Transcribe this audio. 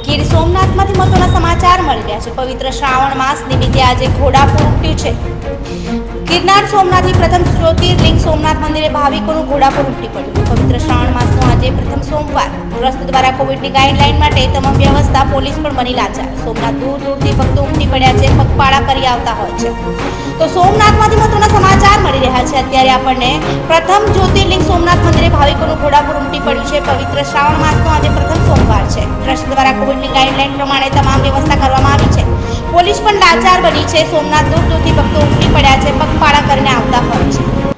ગીર સોમનાથમાંથી મહત્વના સમાચાર મળી રહ્યા છે। પવિત્ર શ્રાવણ માસ નિમિત્તે આજે ઘોડાપુર ઉમટ્યું છે। ગિરનાર સોમનાથથી પ્રથમ જ્યોતિર્લિંગ સોમનાથ મંદિરે ભાવિકોનું ઘોડાપુર ઉમટી પડ્યું। પવિત્ર શ્રાવણ માસનો આજે પ્રથમ સોમવાર ટ્રસ્ટ દ્વારા કોવિડની ગાઈડલાઈન માટે તમામ વ્યવસ્થા પોલીસ પણ બની લાચાર। સોમનાથ દૂર દૂરથી ભક્તો ઉમટી પડ્યા છે, પગપાળા કરી આવતા હોય છે। તો સોમનાથમાંથી મહત્વના સમાચાર મળી રહ્યા છે। અત્યારે આપણને પ્રથમ જ્યોતિર્લિંગ સોમનાથ મંદિરે ભાવિકોનું ઘોડાપુર ઉમટી પડ્યું છે। પવિત્ર શ્રાવણ માસનો આજે પ્રથમ સોમવાર છે। ટ્રસ્ટ દ્વારા કોવિડની ગાઈડલાઈન પ્રમાણે તમામ વ્યવસ્થા કરવામાં આવી છે। પોલીસ પણ લાચાર બની છે। સોમનાથ દૂર દૂરથી ભક્તો ઉમટી પડ્યા છે, પગપાળા કરીને આવતા હોય છે।